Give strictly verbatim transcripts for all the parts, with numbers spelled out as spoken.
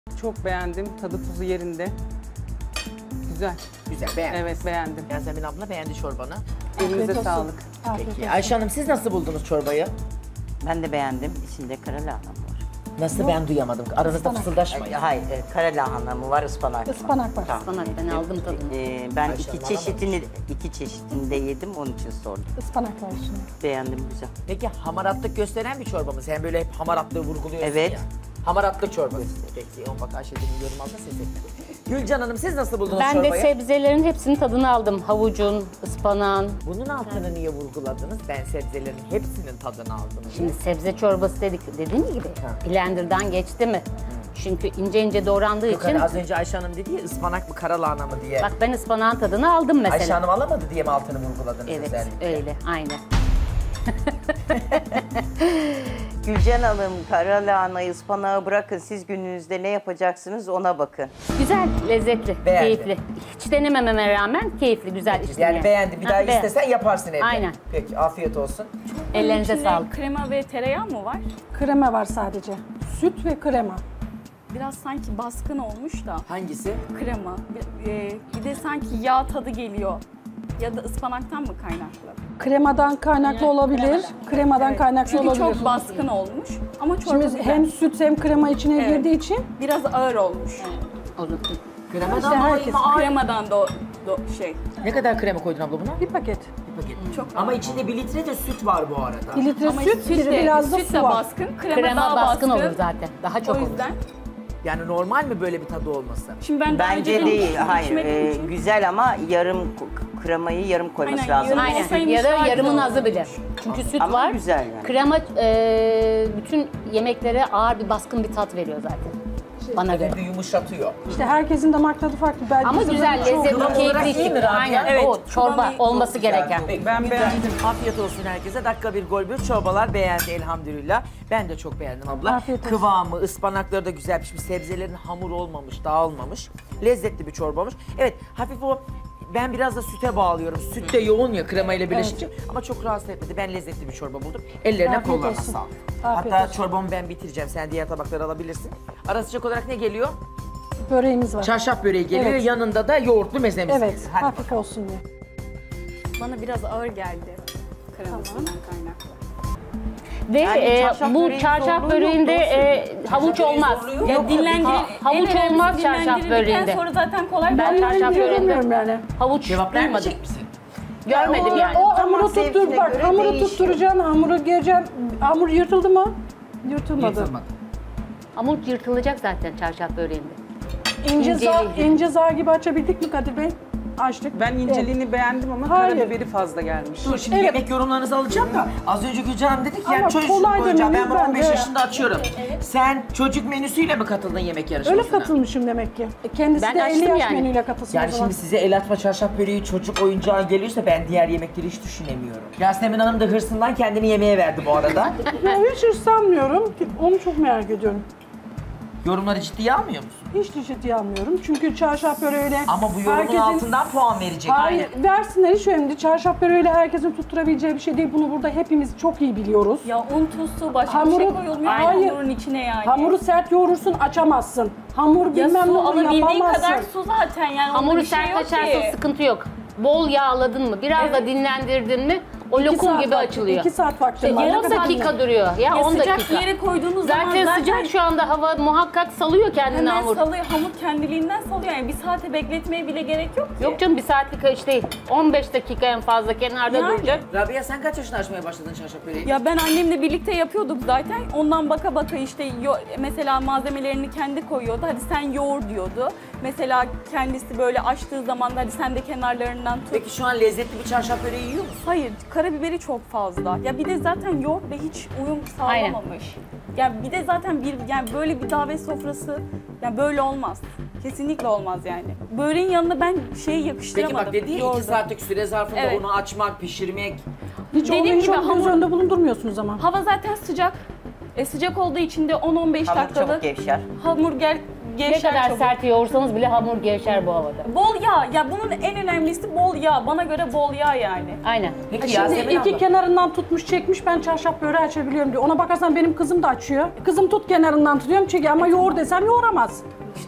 Çok beğendim. Tadı tuzu yerinde. Güzel. Güzel, beğendim. Evet, beğendim. Yasemin abla beğendi çorbanı. Elinize sağlık. Peki Ayşe Hanım siz nasıl buldunuz çorbayı? Ben de beğendim. İçinde kara lahana var. Nasıl ben duyamadım. Aranızda fısıldaşmayın. Hayır, e, kara lahana mı var, ıspanak mı? Ispanak var. Tamam. Ispanak, ben aldım tadını. Ee, ben Ayşe iki Hanım çeşitini iki çeşitini de yedim, onun için sordum. Ispanak var içinde. Beğendim, güzel. Peki hamaratlık gösteren bir çorba mı? Sen böyle hep hamaratlığı vurguluyorsun Evet. ya. Hamaratlık çorbası. Peki on bak Ayşe'nin yorum aldı ses etmedi. Gülcan Hanım siz nasıl buldunuz Ben çorbayı? de sebzelerin hepsinin tadını aldım. Havucun, ıspanağın. Bunun altını niye vurguladınız? Ben sebzelerin hepsinin tadını aldım. Şimdi sebze çorbası dedik. Dediğim gibi blenderdan geçti mi? Çünkü ince ince doğrandığı Yok, için. hani az önce Ayşe Hanım dedi ya ıspanak mı kara lahana mı diye. Bak ben ıspanağın tadını aldım mesela. Ayşe Hanım alamadı diye mi altını vurguladınız Evet özellikle? öyle aynen. Gülcan Hanım, kara lahanayı, ıspanağı bırakın. Siz gününüzde ne yapacaksınız ona bakın. Güzel, lezzetli, Beğendi. keyifli. Hiç denemememe rağmen keyifli, güzel içtim Yani beğendi. Bir daha Ha, beğen- istesen yaparsın evde. Aynen. Peki afiyet olsun. Ellerinize İçinde sağlık. krema ve tereyağı mı var? Krema var sadece. Süt ve krema. Biraz sanki baskın olmuş da Hangisi? krema. Bir, e, bir de sanki yağ tadı geliyor. Ya da ıspanaktan mı kaynaklı? Kremadan kaynaklı olabilir. Kremadan kaynaklı Çünkü olabilir. çok baskın olmuş ama çorba Şimdi güzel. hem süt hem krema içine Evet. girdiği için Biraz ağır olmuş. Olur. Kremadan İşte dolayı herkes- mı? Ay, Kremadan da o do, şey. Ne kadar krema koydun abla buna? bir paket. Bir paket. Çok Ama içinde bir litre de süt var bu arada. Bir litre Ama süt, süt bir de, biraz da süt su de var. baskın, krema, Krema daha baskın, baskın. olur zaten. Daha çok O olur. yüzden. Yani normal mi böyle bir tadı olması? Şimdi ben daha Bence önce değil, hiç hayır. içmediğim e, için- güzel ama yarım k- kremayı yarım koyması Aynen, lazım. yarım Aynen. olsaymış Ya daha da güzel yarımın olurmuş. azı bile. Çünkü süt Ama var. güzel yani. Krema e, bütün yemeklere ağır bir baskın bir tat veriyor zaten. Bana göre. Evet, bir yumuşatıyor. İşte herkesin damak tadı farklı. Belki Ama bizim güzel, de çoğu- lezzetli, Kıvam olarak keyifli. iyi mi Rabia? Aynen. Evet, O çorba kıvamı olması gereken. Peki, Ben güzel. beğendim. Afiyet olsun herkese. Dakika bir gol bir çorbalar beğendi elhamdülillah. Ben de çok beğendim abla. Afiyet olsun. Kıvamı, ıspanakları da güzel pişmiş. Sebzelerin hamur olmamış, dağılmamış. Lezzetli bir çorbamış. Evet, hafif o ben biraz da süte bağlıyorum. Süt de yoğun ya krema ile birleşince. Ama çok rahatsız etmedi. Ben lezzetli bir çorba buldum. Ellerine Afiyet kollarına olsun. sağlık. Afiyet Hatta olsun. çorbamı ben bitireceğim. Sen diğer tabakları alabilirsin. Ara sıcak olarak ne geliyor? Böreğimiz var. Çarşaf böreği geliyor. Evet. Yanında da yoğurtlu mezemiz Evet, geliyor. Hadi hafif olsun diye. Bana biraz ağır geldi. Kremasından kaynaklı. Ve Yani e, çarşaf bu böreğin çarşaf zorluğu böreğinde yok, e, havuç böreği olmaz. zorluğu yok. Ya dinlendir, Ha, havuç en önemlisi olmaz çarşaf dinlendirildikten böreğinde. sonra zaten kolay. Ben Ben çarşaf Göremiyorum böreğinde yani. havuç Cevap duymadım. vermeyecek misin? Görmedim o, yani. O hamuru Damak tuttur zevkine bak, göre hamuru değişiyor. tutturacaksın, hamuru gereceksin. Hamur yırtıldı mı? Yırtılmadı. Yırtılmadı. Havuç yırtılacak zaten çarşaf böreğinde. İnce İnce zar, değil. ince zar gibi açabildik mi Kadir Bey? Açtık. Ben inceliğini beğendim ama Hayır. karabiberi fazla gelmiş. Dur şimdi Evet. yemek yorumlarınızı alacağım da az önce Gülcan Hanım dedik ya Ama çocuk kolay koyacağım. Ben dememiz bunu on beş bence. yaşında açıyorum. Sen çocuk menüsüyle mi katıldın yemek yarışmasına? Öyle katılmışım demek ki. E, Kendisi Ben de açtım elli yaş yani. menüyle katılsın Yani o zaman. şimdi size el atma çarşaf böreği çocuk oyuncağı geliyorsa ben diğer yemekleri hiç düşünemiyorum. Yasemin Hanım da hırsından kendini yemeğe verdi bu arada. Ya hiç ıslanmıyorum. Onu çok merak ediyorum. Yorumları ciddiye almıyor musun? Hiç de ciddiye almıyorum. Çünkü çarşaf böreğiyle... Ama bu yorumun herkesin- altından puan verecek. Hayır, versinler hiç önemli değil. Çarşaf böreğiyle herkesin tutturabileceği bir şey değil. Bunu burada hepimiz çok iyi biliyoruz. Ya un, tuz, su başka Hamuru- bir şey koyulmuyor. Hayır. Hamurun içine yani. Hamuru sert yoğurursun, açamazsın. Hamur ya bilmem su ne olur, alabildiğin yapamazsın. kadar su zaten yani. onda Hamuru bir şey sert yok açarsın ki. sıkıntı yok. Bol yağladın mı, biraz da Evet. dinlendirdin mi o İki lokum saat gibi vakti- açılıyor. İki saat vaktim var. Ne Yarım kadar dakika dinlen- duruyor ya, Ya on sıcak dakika. bir yere koyduğunuz zaman Zaten zaten sıcak şu anda hava muhakkak salıyor kendini hemen hamur. salıyor. Hamur kendiliğinden salıyor yani bir saate bekletmeye bile gerek yok ki. Yok canım bir saatlik iş değil. on beş dakika en fazla kenarda Yani. duracak. Rabia sen kaç yaşında açmaya başladın çarşaf böreği? Ya ben annemle birlikte yapıyorduk zaten. Ondan baka baka işte yo- mesela malzemelerini kendi koyuyordu. Hadi sen yoğur diyordu. Mesela kendisi böyle açtığı zaman da hadi sen de kenarlarından tut. Peki şu an lezzetli bir çarşaf böreği yiyor musun? Hayır, karabiberi çok fazla. Ya bir de zaten yoğurtla hiç uyum sağlamamış. Ya bir de zaten bir yani böyle bir davet sofrası yani böyle olmaz. Kesinlikle olmaz yani. Böreğin yanına ben şey Peki yakıştıramadım. bak dedi ya yoğurdu. iki saatlik süre zarfında Evet. onu açmak, pişirmek. Hiç Dediğim onu hiç gibi onu göz hamur- önünde bulundurmuyorsunuz ama. Hava zaten sıcak. E, sıcak olduğu için de on on beş Hamur çabuk dakikalık gevşer. hamur gel Ne gevşer kadar çabuk. sert yoğursanız bile hamur gevşer bu havada. Bol yağ. Ya bunun en önemlisi bol yağ. Bana göre bol yağ yani. Aynen. Peki Şimdi Yasemin iki abla. kenarından tutmuş çekmiş ben çarşaf böreği açabiliyorum diyor. Ona bakarsan benim kızım da açıyor. Kızım tut kenarından tutuyorum çekiyor ama yoğur desem yoğuramaz.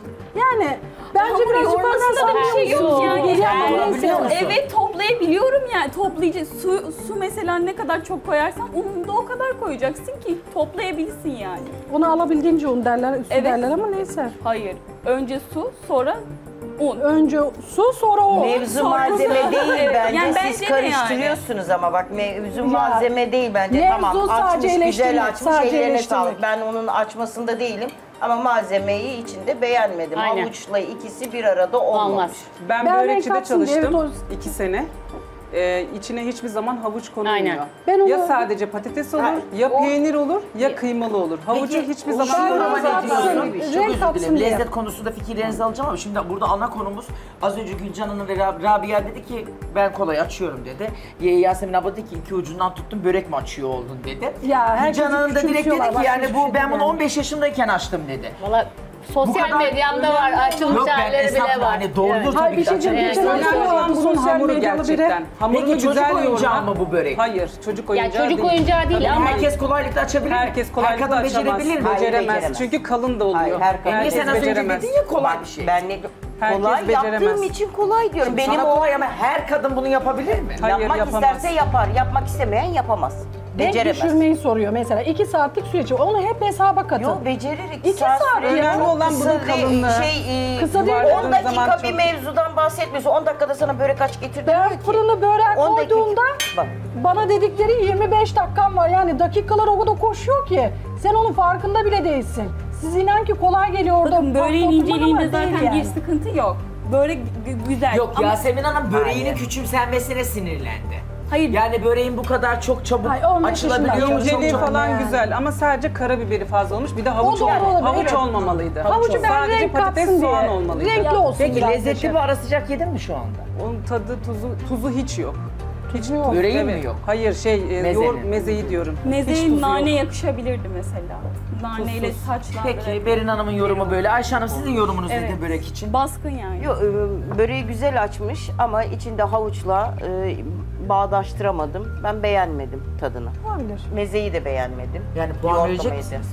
Yani bence Hamur biraz yoğurmasında yukarıdan da bir şey yok salıyorsun. yani. Geliyor ama Yani neyse. biliyor musun? Evet toplayabiliyorum yani. Toplayıcı su, su mesela ne kadar çok koyarsan ununu da o kadar koyacaksın ki toplayabilsin yani. Onu alabildiğince un derler, üstü Evet. derler ama neyse. Hayır. Önce su sonra un. Önce su sonra o. Mevzu Sonra- malzeme değil Evet, bence. yani Siz bence de karıştırıyorsunuz ama bak mevzu Ya, malzeme değil bence. mevzu Tamam sadece açmış eleştirmek, güzel açmış sadece ellerine eleştirmek. sağlık. Ben onun açmasında değilim ama malzemeyi içinde beğenmedim. Aynen. Havuçla ikisi bir arada olmamış. Olmaz. Ben, Ben renk börekçide katsın diye çalıştım evet, iki sene. Ee, içine hiçbir zaman havuç konulmuyor. Aynen. Ben onu- Ya sadece patates olur, Ha, ya o- peynir olur, ya kıymalı olur. Havucu Peki, hiçbir o zaman şey konulmaz. ama ne katsın, diyorsun? Çok renk özür katsın dilerim. diye. Lezzet konusunda fikirlerinizi alacağım ama şimdi burada ana konumuz az önce Gülcan Hanım ve Rab- Rabia dedi ki ben kolayı açıyorum dedi. Y- Yasemin abla dedi ki iki ucundan tuttum börek mi açıyor oldun dedi. Ya, herkesi Gülcan Hanım da direkt dedi küçümsüyorlar, ki başka yani hiçbir bu şey ben değil bunu yani. on beş yaşındayken açtım dedi. Valla sosyal kadar medyamda var, açılmış Yok ben halleri bile esnafla var. hani doğrudur Evet. tabii Hayır, bir ki şey de diyeceğim. Evet. Geçen Önemli hafta olan olan bunun sosyal hamuru medyalı biri. gerçekten. Hamurunu Peki çocuk güzel oyuncağı yoğurmak. mı bu börek? Hayır, çocuk Yani oyuncağı çocuk değil. oyuncağı değil Tabii ama herkes kolaylıkla açabilir mi? Herkes Her kolaylıkla kadın açamaz. becerebilir mi? Hayır, Beceremez. beceremez. Çünkü kalın da oluyor. Hayır, her kadın- Niye Herkes sen az önce beceremez. dedin ya kolay bir şey. Ben ne Herkes kolay beceremez. yaptığım için kolay diyorum. Benim Benim Sana o kolay ama her kadın bunu yapabilir mi? Hayır, yapmak yapamaz. isterse yapar, yapmak istemeyen yapamaz. Renk Beceremez. düşürmeyi soruyor mesela. iki saatlik süreç. Onu hep hesaba katın. Yok becerir. İki, İki saat süre- ya. Önemli olan Kısa bunun değil, kalınlığı. Şey, e, Kısa değil, on yuvarladığın dakika zaman bir çok- mevzudan bahsetmiyorsun. on dakikada sana börek aç getir Ben demiyor ki. fırını börek on dakika- koyduğumda Bak. bana dedikleri yirmi beş dakikam var. Yani dakikalar o kadar koşuyor ki sen onun farkında bile değilsin. Siz inan ki kolay geliyor orada. Bakın böreğin patlatmak ama inceliğinde değil zaten yani. bir sıkıntı yok. Börek gü- güzel. Yok Ama Yasemin Hanım böreğinin Hayır. küçümsenmesine sinirlendi. hayır. Yani böreğin bu kadar çok çabuk Hayır, on beş yaşında açılabiliyor mu? Çok İnceliği çabuk. falan yani. güzel ama sadece karabiberi fazla olmuş. Bir de havuç, O da olmalı. olabilir, havuç evet. olmamalı. Havucu ben Sadece renk patates katsın soğan diye. olmalıydı. Renkli olsun Peki biraz lezzetli yaşa. bir ara sıcak yedin mi şu anda? Onun tadı, tuzu, tuzu hiç yok. Hiç yok. Böreğin evet. mi yok? Hayır şey, e, Mezenin. yoğurt mezeyi diyorum. Hiç Mezeye tuzu nane yok. yakışabilirdi mesela. Naneyle Tuzsuz. taçlandırabilir. Peki Berin Hanım'ın yorumu böyle. Ayşe Hanım sizin yorumunuz Evet. nedir börek için? Baskın yani. Yok, e, böreği güzel açmış ama içinde havuçla e, bağdaştıramadım. Ben beğenmedim tadını. Olabilir. Mezeyi de beğenmedim. Yani puan Yoğurtlamayı verecek da. misiniz?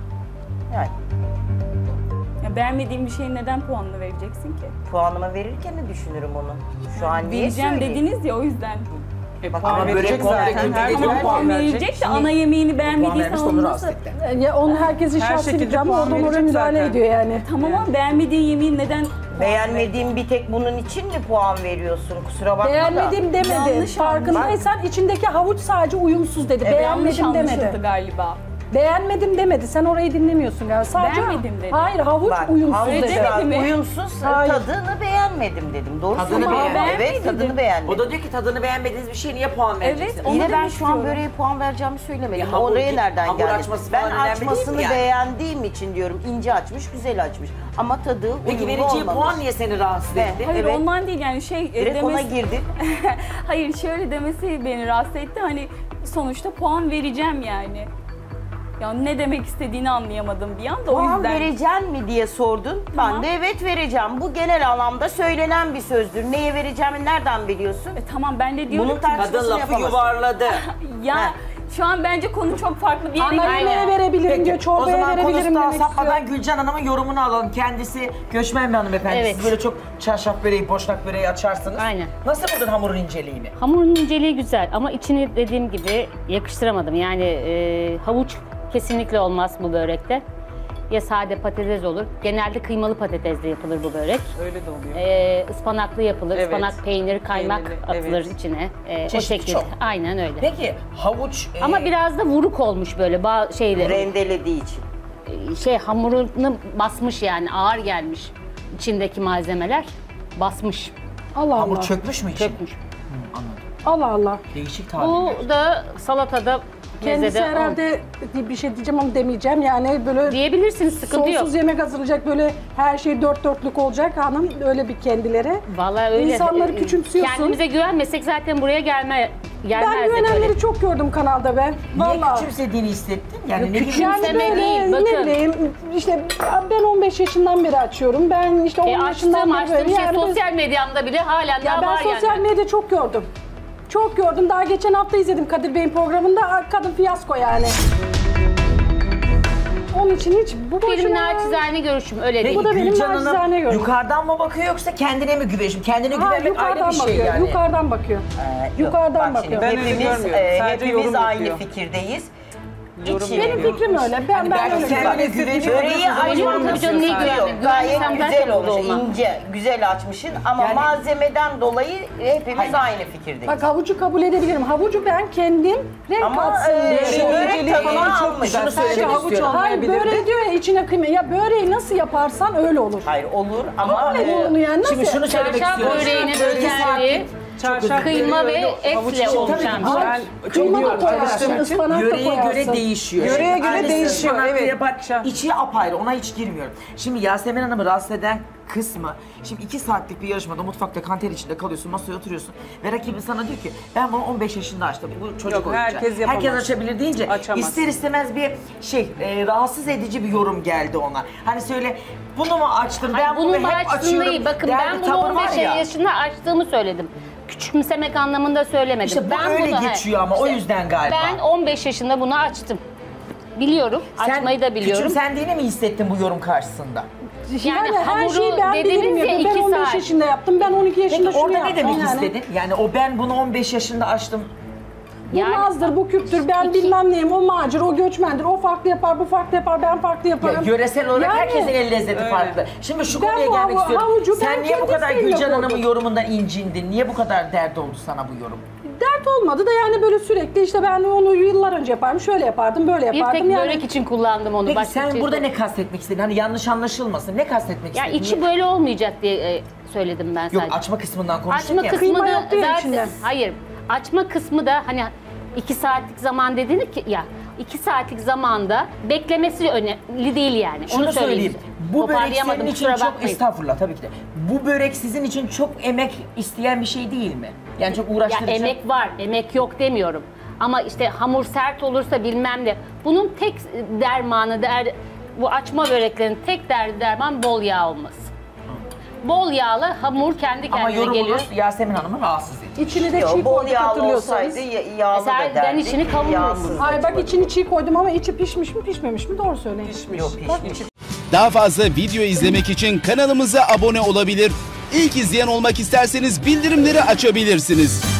Yani Ya beğenmediğin bir şeyin neden puanını vereceksin ki? puanımı verirken de düşünürüm onu. Şu an niye Vereceğim söyleyeyim? dediniz ya o yüzden. E, Bak, puan ama verecek börek komple zaten. kötü Her değil, zaman puan puan verecek. verecek de ana yemeğini Puan beğenmediysen vermiş onu onu nasıl... rahatsız etti. E, Ya onun herkesin Her şahsi şekilde fikri ama puan oradan oraya verecek müdahale zaten. ediyor yani. Tamam ama beğenmediğin yemeğin neden puan Beğenmediğim bir tek bunun için mi puan veriyorsun? Kusura bakma da. Beğenmedim demedi. Yanlış Farkındaysan içindeki havuç sadece uyumsuz dedi. vereceksin? Yanlış Beğenmedim anlaşıldı demedi. galiba. Beğenmedim demedi. Sen orayı dinlemiyorsun galiba. Sadece Beğenmedim dedi. Hayır havuç Bak, uyumsuz havuç dedi. demedi mi? uyumsuz, Hayır. tadını beğenmedim dedim. Doğru Tadını söylüyorum. beğenmedim. Evet, dedim. tadını beğenmedim. O da diyor ki tadını beğenmediğiniz bir şeye niye puan vereceksiniz? Onu Yine ben demek şu an istiyorum. böreğe puan vereceğimi söylemedim. Ya hamur- Oraya nereden hamur geldi? açması Ben falan önemli değil mi açmasını yani? beğendiğim için diyorum. İnce açmış, güzel açmış. Ama tadı Peki uyumlu vereceği olmamış. puan niye seni rahatsız Evet. etti? Hayır Evet. ondan değil yani şey e, Direkt ona demesi... girdik. Hayır şöyle demesi beni rahatsız etti. Hani sonuçta puan vereceğim yani. Ya ne demek istediğini anlayamadım bir anda o Puan yüzden. vereceksin mi diye sordun. Tamam. Ben de evet vereceğim. Bu genel anlamda söylenen bir sözdür. Neye vereceğimi nereden biliyorsun? E, tamam ben de diyorum Bunun ki tartışmasını Kadın lafı yapamazsın. yuvarladı. ya Heh. şu an bence konu çok farklı bir yere Ana gidiyor. yemeğe verebilirim diyor, o çorbaya zaman verebilirim konusu daha demek istiyor. sapmadan Gülcan Hanım'ın yorumunu alalım. Kendisi göçmen bir hanımefendi. Evet. Siz böyle çok çarşaf böreği, boşnak böreği açarsınız. Aynen. Nasıl buldun hamurun inceliğini? Hamurun inceliği güzel ama içini dediğim gibi yakıştıramadım. Yani e, havuç kesinlikle olmaz bu börekte. Ya sade patates olur. Genelde kıymalı patatesle yapılır bu börek. Öyle de oluyor. E, ıspanaklı yapılır. Evet. Ispanak, peynir, kaymak Peynirli, atılır evet. içine. E, o Çeşidi şekilde. çok. Aynen öyle. Peki havuç... e, Ama biraz da vuruk olmuş böyle ba- şeyleri. Rendelediği için. Şey hamurunu basmış yani ağır gelmiş. İçindeki malzemeler basmış, Allah Hamur Allah. çökmüş mü içine? çökmüş. Anladım. Allah Allah. Değişik tabir. Bu da salatada Kendisi Mezede herhalde bir şey diyeceğim ama demeyeceğim. Yani böyle diyebilirsiniz, sıkıntı yok. sonsuz yemek hazırlayacak, böyle her şey dört dörtlük olacak hanım, öyle bir kendileri. Vallahi öyle. İnsanları Ee, küçümsüyorsun. Kendimize güvenmesek zaten buraya gelme Ben gelmezdik güvenenleri öyle. çok gördüm kanalda be. Niye Vallahi. küçümsediğini hissettin? Yani ne küçük- bileyim. Yani Küçümsemek böyle değil, ne bakın. bileyim işte ben on beş yaşından beri açıyorum. Ben işte on E, yaşından açtığım beri açtığım böyle. şey Yani biz- sosyal medyamda bile halen ya daha ben var sosyal yani. medya çok gördüm. Çok gördüm. Daha geçen hafta izledim Kadir Bey'in programında. Kadın fiyasko yani. Onun için hiç bu Benim boşuna... naçizane görüşüm öyle değil. Bu da benim Gülcan Hanım nacizane görüşüm. yukarıdan mı bakıyor yoksa kendine mi güveniyor? Kendine Ha, güvenmek ayrı yukarıdan bir şey bakıyor. yani. Yukarıdan bakıyor. yukarıdan Bak şimdi bakıyor. Ben öyle hepimiz, görmüyorum. e, Sadece hepimiz yorum aynı yapıyor. fikirdeyiz. Yorum İçi- yapıyor. Benim fikrim öyle. Ben ben belki öyle kendine güveniyorum. güveniyor. Böreği Güveniyorum tabii canım, niye açmamışsın. güvenmiyorum? Gayet Güvensem güzel zaten olmuş, burada olmam. ince, güzel açmışsın ama Yani- malzemeden dolayı hepimiz Hayır. aynı fikirdeyiz. Bak havucu kabul edebilirim. Havucu ben kendim renk Ama katsın e, diye. Şey, börek inceliği tadını falan çok almış. güzel. Şunu Sadece söylemek havuç istiyorum. Hayır olmayabilirdi. böreği diyor ya içine kıyma. Ya böreği nasıl yaparsan öyle olur. Hayır olur ama Öyle e, olur yani nasıl? Şimdi şunu söylemek Çarşaf istiyorum. böreğinin özelliği Çarşaf kıyma böreği ve öyle havuç etle için- oluşan Tabii bir şey. ben Kıyma da biliyorum koyarsın, arkadaşlar. ıspanak da Yöreye göre koyarsın. değişiyor. Yöreye Şimdi göre aynısı değişiyor, ıspanaklı evet. Yapar, Şah. içi apayrı, ona hiç girmiyorum. Şimdi Yasemin Hanım'ı rahatsız eden kısmı, şimdi iki saatlik bir yarışmada mutfakta kanter içinde kalıyorsun, masaya oturuyorsun ve rakibin sana diyor ki ben bunu on beş yaşında açtım, bu çocuk Yok, oyuncağı. herkes yapamaz. Herkes açabilir deyince Açamaz. ister istemez bir şey, e, rahatsız edici bir yorum geldi ona. Hani söyle, bunu mu açtım, ben bunu Bunun hep açtığını açıyorum. değil. Bakın der ben bir bunu tavır on var beş ya. yaşında açtığımı söyledim. Küçümsemek anlamında söylemedim. İşte bu ben öyle bunu, geçiyor ama o yüzden galiba. Ben on beş yaşında bunu açtım. Biliyorum. Açmayı da biliyorum. küçümsendiğini mi hissettin bu yorum karşısında? Yani, Yani her hamuru şeyi ben dediniz bilirim ya, yapıyorum. Ben iki on beş saat. yaşında yaptım. Ben on iki yaşında Peki şunu orada yaptım. ne demek yani. istedin? Yani o ben bunu on beş yaşında açtım. Bu Yani- Naz'dır, bu Kürt'tür, ben İki- bilmem neyim, o macir, o göçmendir, o farklı yapar, bu farklı yapar, ben farklı Ya, yaparım. yöresel olarak Yani- herkesin el lezzeti Öyle. farklı. Şimdi şu Ben konuya bu gelmek havu- istiyorum. havucu ben Sen niye bu kendi kadar isteğimle Gülcan Hanım'ın koydum. yorumundan incindin? Niye bu kadar dert oldu sana bu yorum? Dert olmadı da yani böyle sürekli işte ben onu yıllar önce yapardım, şöyle yapardım, böyle Bir yapardım. tek yani. börek için kullandım onu. Peki başka sen bir şey burada yok. ne kastetmek istedin? Hani yanlış anlaşılmasın. Ne kastetmek Ya istedin? içi böyle olmayacak diye e, söyledim ben Yok sadece. açma kısmından konuştuk Açma ya. kısmı Kıyma da yok diyor zaten içinde. hayır. Açma kısmı da hani iki saatlik zaman dedin ki ya iki saatlik zamanda beklemesi önemli değil yani. Şunu Onu söyleyeyim. Bu börek Toparlayamadım, senin için kusura çok bakmayın. estağfurullah tabii ki de. Bu börek sizin için çok emek isteyen bir şey değil mi? Yani çok Ya uğraştırıcı. emek var, emek yok demiyorum. Ama işte hamur sert olursa bilmem ne. Bunun tek dermanı, der, bu açma böreklerin tek derdi derman bol yağ olması. Bol yağlı hamur kendi Ama kendine geliyor. yorumunuz Yasemin Hanım'ı rahatsız ediyor. İçini de Yok, çiğ bol koyduk yağlı hatırlıyorsanız. olsaydı ya- yağlı Mesela da ben derdik. içini kavururum. yağsız da Ay bak çok. içini çiğ koydum ama içi pişmiş mi pişmemiş mi doğru söyleyin. Yok pişmiş. Daha fazla video izlemek için kanalımıza abone olabilir. İlk izleyen olmak isterseniz bildirimleri açabilirsiniz.